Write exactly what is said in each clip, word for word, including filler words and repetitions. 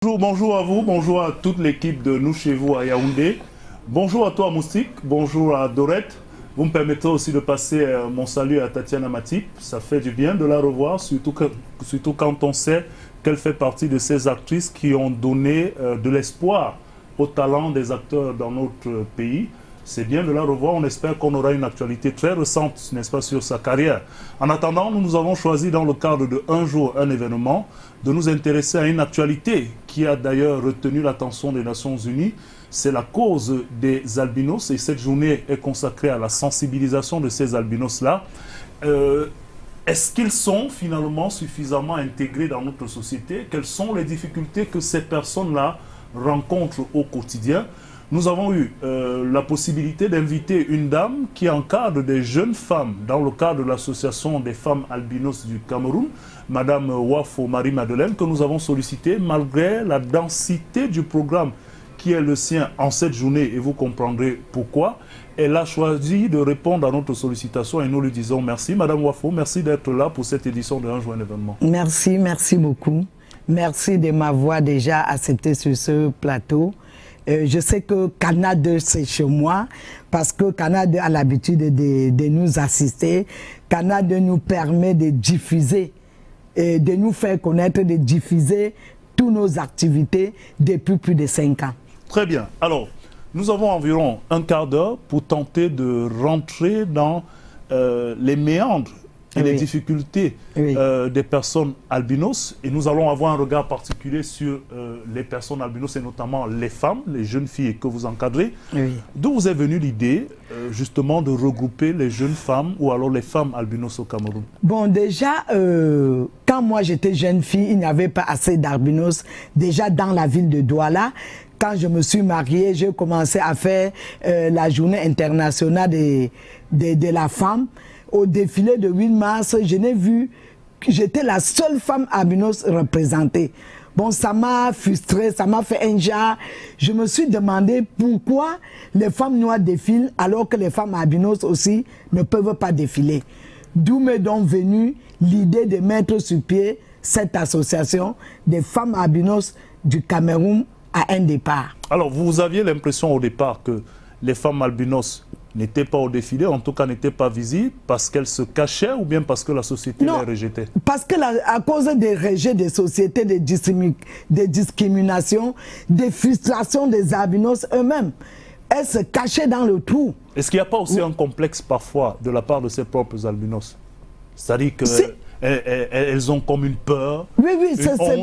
Bonjour, bonjour à vous, bonjour à toute l'équipe de Nous Chez Vous à Yaoundé. Bonjour à toi Moustique, bonjour à Dorette. Vous me permettrez aussi de passer euh, mon salut à Tatiana Matip. Ça fait du bien de la revoir, surtout, que, surtout quand on sait qu'elle fait partie de ces actrices qui ont donné euh, de l'espoir au talent des acteurs dans notre pays. C'est bien de la revoir. On espère qu'on aura une actualité très récente, n'est-ce pas, sur sa carrière. En attendant, nous, nous avons choisi dans le cadre de Un jour, un événement, de nous intéresser à une actualité qui a d'ailleurs retenu l'attention des Nations Unies. C'est la cause des albinos et cette journée est consacrée à la sensibilisation de ces albinos-là. Euh, Est-ce qu'ils sont finalement suffisamment intégrés dans notre société? Quelles sont les difficultés que ces personnes-là rencontrent au quotidien? Nous avons eu euh, la possibilité d'inviter une dame qui encadre des jeunes femmes dans le cadre de l'association des femmes albinos du Cameroun, Madame Wafo Marie-Madeleine, que nous avons sollicité malgré la densité du programme qui est le sien en cette journée, et vous comprendrez pourquoi. Elle a choisi de répondre à notre sollicitation et nous lui disons merci. Madame Wafo, merci d'être là pour cette édition de Un jour, un événement. Merci, merci beaucoup. Merci de m'avoir déjà accepté sur ce plateau. Euh, je sais que Canada c'est chez moi parce que Canada a l'habitude de, de, de nous assister. Canada nous permet de diffuser, et de nous faire connaître, de diffuser toutes nos activités depuis plus de cinq ans. Très bien. Alors, nous avons environ un quart d'heure pour tenter de rentrer dans euh, les méandres et oui. les difficultés oui. euh, des personnes albinos. Et nous allons avoir un regard particulier sur euh, les personnes albinos et notamment les femmes, les jeunes filles que vous encadrez. Oui. D'où vous est venue l'idée euh, justement de regrouper les jeunes femmes ou alors les femmes albinos au Cameroun? Bon, déjà, euh, quand moi j'étais jeune fille, il n'y avait pas assez d'albinos. Déjà dans la ville de Douala, quand je me suis mariée, j'ai commencé à faire euh, la journée internationale de, de, de la femme. Au défilé de huit mars, je n'ai vu que j'étais la seule femme albinos représentée. Bon, ça m'a frustrée, ça m'a fait un genre. Je me suis demandé pourquoi les femmes noires défilent alors que les femmes albinos aussi ne peuvent pas défiler. D'où m'est donc venue l'idée de mettre sur pied cette association des femmes albinos du Cameroun à un départ. Alors, vous aviez l'impression au départ que les femmes albinos n'étaient pas au défilé, en tout cas n'étaient pas visibles, parce qu'elles se cachaient ou bien parce que la société non, les rejetait? Parce que la, à cause des rejets des sociétés, des, des discriminations, des frustrations des albinos eux-mêmes, elles se cachaient dans le trou. Est-ce qu'il n'y a pas aussi oui. un complexe parfois de la part de ses propres albinos? C'est-à-dire que elles, elles, elles ont comme une peur. Oui, oui,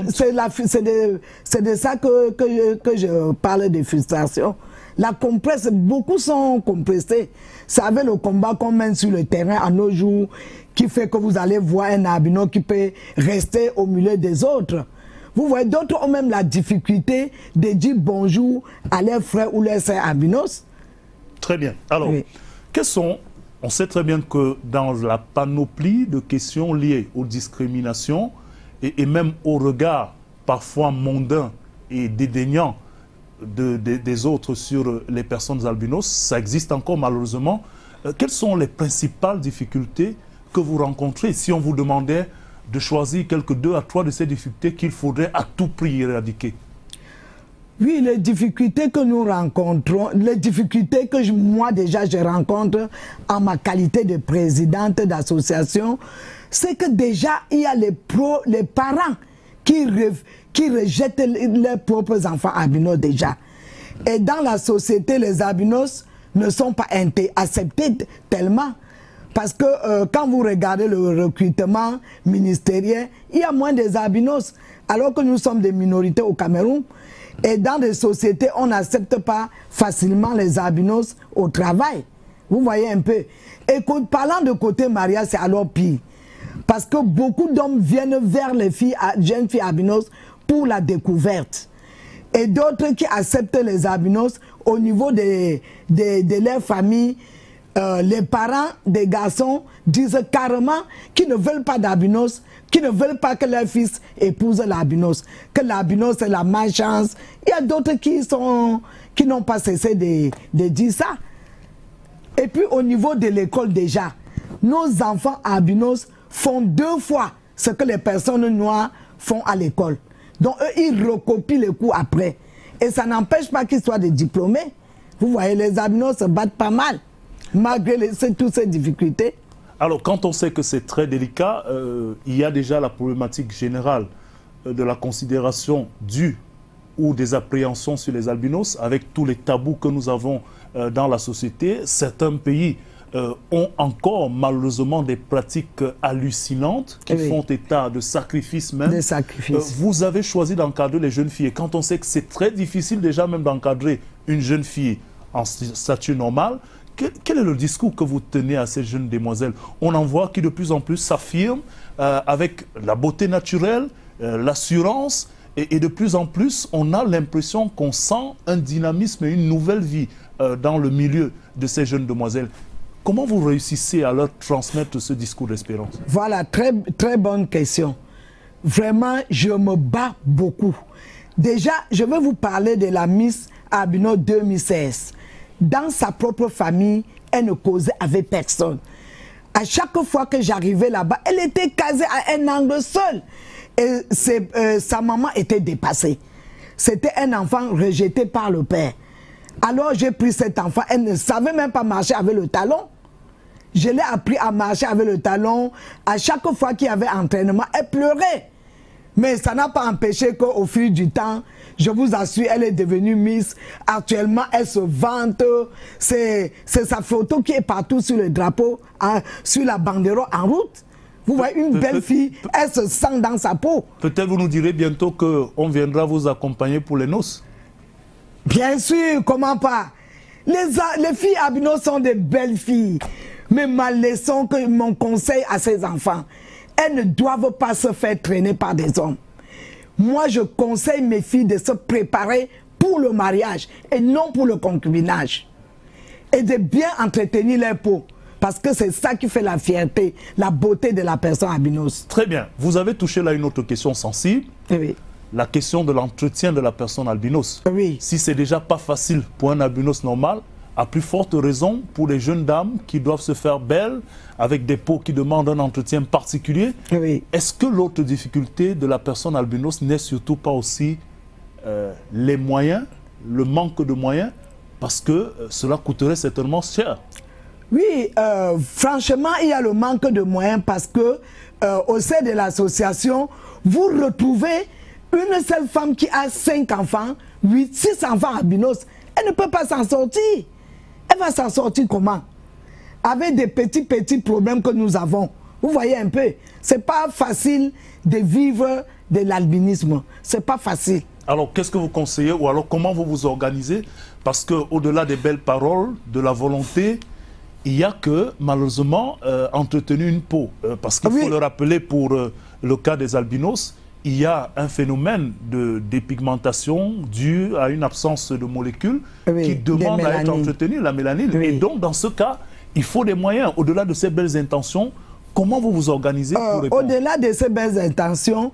c'est de, de ça que, que, je, que je parle de frustration. La compresse, beaucoup sont compressés. C'est avec le combat qu'on mène sur le terrain à nos jours qui fait que vous allez voir un albino qui peut rester au milieu des autres. Vous voyez, d'autres ont même la difficulté de dire bonjour à leurs frères ou leurs sœurs albinos. Très bien. Alors, oui. quels sont... On sait très bien que dans la panoplie de questions liées aux discriminations et, et même au regard parfois mondain et dédaignant de, de, des autres sur les personnes albinos, ça existe encore malheureusement. Euh, quelles sont les principales difficultés que vous rencontrez si on vous demandait de choisir quelques deux à trois de ces difficultés qu'il faudrait à tout prix éradiquer? Oui, les difficultés que nous rencontrons, les difficultés que je, moi déjà je rencontre en ma qualité de présidente d'association, c'est que déjà il y a les, pro, les parents qui, re, qui rejettent leurs propres enfants albinos déjà. Et dans la société, les albinos ne sont pas acceptés tellement. Parce que euh, quand vous regardez le recrutement ministériel, il y a moins des albinos, alors que nous sommes des minorités au Cameroun. Et dans des sociétés, on n'accepte pas facilement les albinos au travail. Vous voyez un peu. Et parlant de côté mariage, c'est alors pire. Parce que beaucoup d'hommes viennent vers les filles, jeunes filles albinos pour la découverte. Et d'autres qui acceptent les albinos au niveau de, de, de leur famille. Euh, les parents des garçons disent carrément qu'ils ne veulent pas d'albinos, qu'ils ne veulent pas que leur fils épouse l'albinos, que l'albinos c'est la malchance. Il y a d'autres qui sont qui n'ont pas cessé de, de dire ça. Et puis au niveau de l'école déjà, nos enfants albinos font deux fois ce que les personnes noires font à l'école. Donc eux, ils recopient les cours après. Et ça n'empêche pas qu'ils soient des diplômés. Vous voyez, les albinos se battent pas mal, malgré les, toutes ces difficultés. Alors, quand on sait que c'est très délicat, euh, il y a déjà la problématique générale euh, de la considération due ou des appréhensions sur les albinos, avec tous les tabous que nous avons euh, dans la société. Certains pays euh, ont encore malheureusement des pratiques hallucinantes qui oui. font état de sacrifices même. Des sacrifices. Euh, vous avez choisi d'encadrer les jeunes filles. Et quand on sait que c'est très difficile déjà même d'encadrer une jeune fille en statut normal, quel, quel est le discours que vous tenez à ces jeunes demoiselles? On en voit qui de plus en plus s'affirment euh, avec la beauté naturelle, euh, l'assurance, et, et de plus en plus, on a l'impression qu'on sent un dynamisme et une nouvelle vie euh, dans le milieu de ces jeunes demoiselles. Comment vous réussissez à leur transmettre ce discours d'espérance? Voilà, très, très bonne question. Vraiment, je me bats beaucoup. Déjà, je vais vous parler de la Miss Albino deux mille seize. Dans sa propre famille, elle ne causait avec personne. À chaque fois que j'arrivais là-bas, elle était casée à un angle seul. Et euh, sa maman était dépassée. C'était un enfant rejeté par le père. Alors j'ai pris cet enfant, elle ne savait même pas marcher avec le talon. Je l'ai appris à marcher avec le talon. À chaque fois qu'il y avait entraînement, elle pleurait. Mais ça n'a pas empêché qu'au fil du temps, je vous assure, elle est devenue Miss. Actuellement, elle se vante. C'est sa photo qui est partout sur le drapeau, hein, sur la banderole en route. Vous voyez, une belle fille, elle se sent dans sa peau. Peut-être vous nous direz bientôt qu'on viendra vous accompagner pour les noces. Bien sûr, comment pas. Les, les filles albinos sont des belles filles. Mais ma leçon, que mon conseil à ces enfants, elles ne doivent pas se faire traîner par des hommes. Moi, je conseille mes filles de se préparer pour le mariage et non pour le concubinage. Et de bien entretenir leur peau. Parce que c'est ça qui fait la fierté, la beauté de la personne albinos. Très bien. Vous avez touché là une autre question sensible. Oui. La question de l'entretien de la personne albinos. Oui. Si c'est déjà pas facile pour un albinos normal, à plus forte raison pour les jeunes dames qui doivent se faire belles avec des peaux qui demandent un entretien particulier. Oui. Est-ce que l'autre difficulté de la personne albinos n'est surtout pas aussi euh, les moyens, le manque de moyens, parce que euh, cela coûterait certainement cher? Oui, euh, franchement, il y a le manque de moyens parce que euh, au sein de l'association, vous retrouvez une seule femme qui a cinq enfants, huit, six enfants albinos. Elle ne peut pas s'en sortir. Elle va s'en sortir comment? Avec des petits, petits problèmes que nous avons. Vous voyez un peu, c'est pas facile de vivre de l'albinisme. C'est pas facile. Alors, qu'est-ce que vous conseillez ou alors comment vous vous organisez? Parce qu'au-delà des belles paroles, de la volonté, il y a que, malheureusement, euh, entretenir une peau. Euh, parce qu'il oui. faut le rappeler pour euh, le cas des albinos, il y a un phénomène de dépigmentation dû à une absence de molécules oui, qui demande à être entretenue, la mélanine. Oui. Et donc, dans ce cas, il faut des moyens. Au-delà de ces belles intentions, comment vous vous organisez pour euh, répondre? Au-delà de ces belles intentions,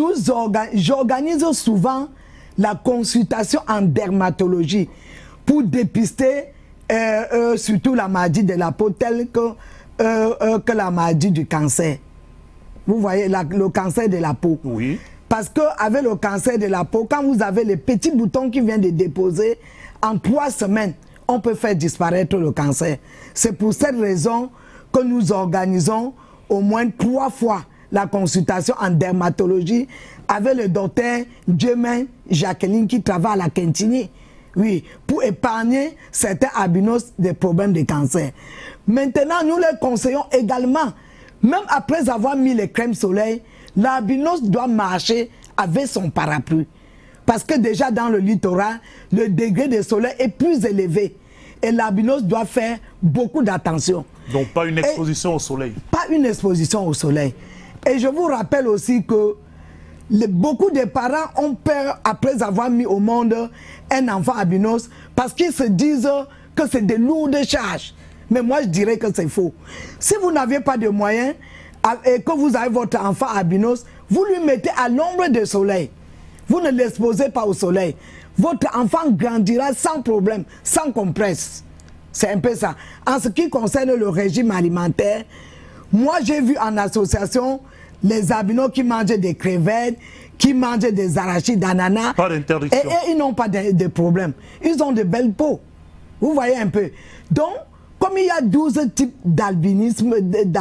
j'organise souvent la consultation en dermatologie pour dépister euh, euh, surtout la maladie de la peau telle que, euh, euh, que la maladie du cancer. Vous voyez, la, le cancer de la peau. Oui. Parce qu'avec le cancer de la peau, quand vous avez les petits boutons qui viennent de déposer, en trois semaines, on peut faire disparaître le cancer. C'est pour cette raison que nous organisons au moins trois fois la consultation en dermatologie avec le docteur Djemin Jacqueline qui travaille à la Quintini. Oui, pour épargner certains albinos des problèmes de cancer. Maintenant, nous les conseillons également, même après avoir mis les crèmes soleil, l'albinos doit marcher avec son parapluie. Parce que déjà dans le littoral, le degré de soleil est plus élevé. Et l'albinos doit faire beaucoup d'attention. Donc pas une exposition et au soleil. Pas une exposition au soleil. Et je vous rappelle aussi que les, beaucoup de parents ont peur après avoir mis au monde un enfant albinos parce qu'ils se disent que c'est de lourdes charges. Mais moi je dirais que c'est faux. Si vous n'avez pas de moyens et que vous avez votre enfant albinos, vous lui mettez à l'ombre du soleil. Vous ne l'exposez pas au soleil. Votre enfant grandira sans problème, sans compresse. C'est un peu ça. En ce qui concerne le régime alimentaire, moi j'ai vu en association les albinos qui mangent des crevettes, qui mangent des arachides d'ananas. Pas d'interdiction. Et, et ils n'ont pas de, de problème. Ils ont de belles peaux. Vous voyez un peu. Donc, comme il y a douze types d'albinisme,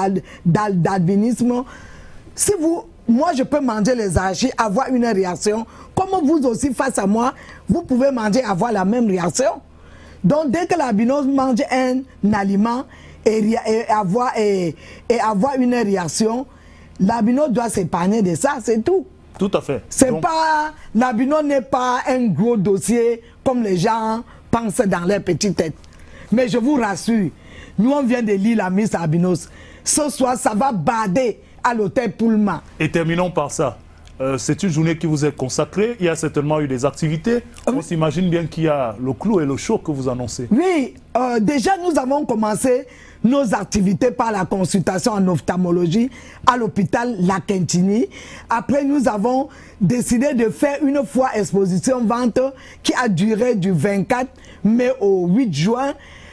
d'albinisme, si vous, moi je peux manger les arachides, avoir une réaction, comme vous aussi face à moi, vous pouvez manger, avoir la même réaction. Donc, dès que l'albinos mange un aliment et, et, avoir, et, et avoir une réaction, l'albinos doit s'épargner de ça, c'est tout. Tout à fait. C'est Donc... pas, l'albinos n'est pas un gros dossier comme les gens pensent dans leur petite tête. Mais je vous rassure, nous on vient de lire la Miss Albinos. Ce soir, ça va bader à l'hôtel Pullman. Et terminons par ça. Euh, c'est une journée qui vous est consacrée. Il y a certainement eu des activités. On s'imagine bien qu'il y a le clou et le show que vous annoncez. Oui, euh, déjà nous avons commencé nos activités par la consultation en ophtalmologie à l'hôpital La Quintini. Après, nous avons décidé de faire une fois exposition-vente qui a duré du vingt-quatre mai au huit juin.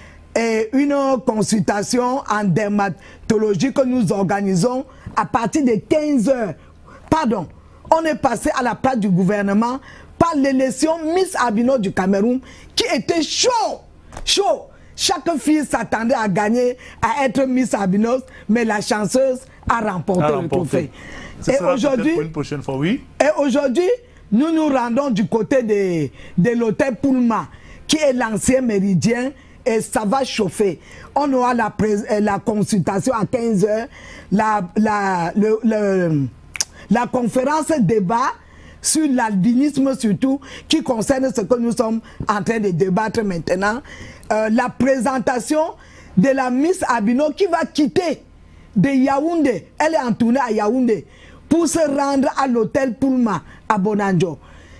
Et une consultation en dermatologie que nous organisons à partir de quinze heures. Pardon. On est passé à la place du gouvernement par l'élection Miss Albino du Cameroun qui était chaud, chaud. Chaque fille s'attendait à gagner, à être Miss Albinos, mais la chanceuse a remporté, a remporté. le trophée. Et aujourd'hui, une prochaine fois, oui. Et aujourd'hui, nous nous rendons du côté de, de l'hôtel Pullman, qui est l'ancien méridien, et ça va chauffer. On aura la, la consultation à quinze heures, la, la, le, le, la conférence débat sur l'albinisme surtout, qui concerne ce que nous sommes en train de débattre maintenant. Euh, la présentation de la Miss Albino qui va quitter de Yaoundé. Elle est en tournée à Yaoundé pour se rendre à l'hôtel Pullman à Bonanjo.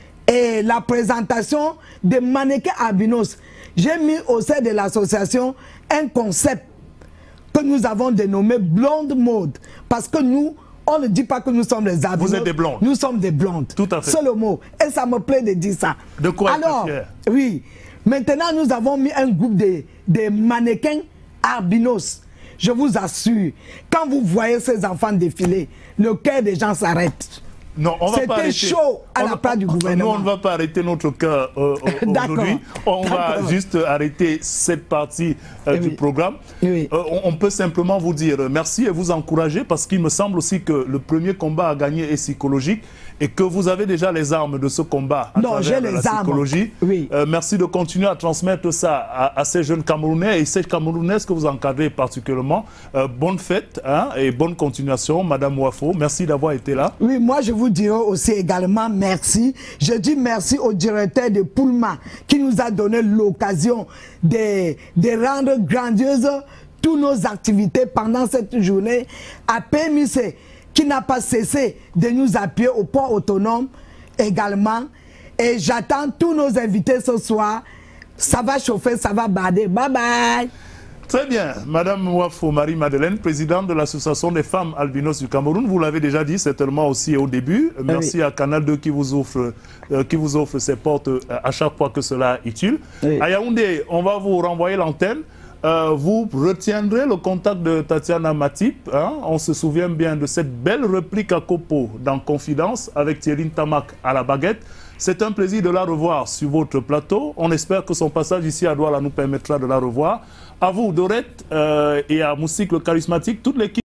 Et la présentation des mannequins albinos. J'ai mis au sein de l'association un concept que nous avons dénommé Blonde Mode. Parce que nous, on ne dit pas que nous sommes les albinos. Vous êtes des blondes. Nous sommes des blondes. Tout à fait. C'est le mot. Et ça me plaît de dire ça. De quoi Alors, oui. Maintenant, nous avons mis un groupe de, de mannequins albinos. Je vous assure, quand vous voyez ces enfants défiler, le cœur des gens s'arrête. Non, on va pas arrêter. C'était chaud à on la place du gouvernement. Nous, on ne va pas arrêter notre cœur euh, aujourd'hui. On va juste arrêter cette partie euh, oui. du programme. Oui. Euh, on, on peut simplement vous dire merci et vous encourager parce qu'il me semble aussi que le premier combat à gagner est psychologique et que vous avez déjà les armes de ce combat à non, j'ai les la armes. psychologie. Oui. Euh, merci de continuer à transmettre ça à, à ces jeunes Camerounais et ces Camerounaises que vous encadrez particulièrement. Euh, bonne fête hein, et bonne continuation, Madame Wafo. Merci d'avoir été là. Oui, moi je vous dirai aussi également merci. Je dis merci au directeur de Pullman qui nous a donné l'occasion de, de rendre grandiose toutes nos activités pendant cette journée. À P M I C qui n'a pas cessé de nous appuyer au port autonome également. Et j'attends tous nos invités ce soir. Ça va chauffer, ça va bader. Bye bye. Très bien. Madame Wafo Marie-Madeleine, présidente de l'Association des femmes albinos du Cameroun, vous l'avez déjà dit certainement aussi au début. Merci oui. à Canal deux qui vous offre, euh, qui vous offre ses portes euh, à chaque fois que cela est utile. Oui. À Yaoundé, on va vous renvoyer l'antenne. Euh, vous retiendrez le contact de Tatiana Matip. Hein? On se souvient bien de cette belle réplique à Kopo dans Confidence avec Thierry Tamak à la baguette. C'est un plaisir de la revoir sur votre plateau. On espère que son passage ici à Douala nous permettra de la revoir. À vous, Dorette, euh, et à Moussik le charismatique, toute l'équipe.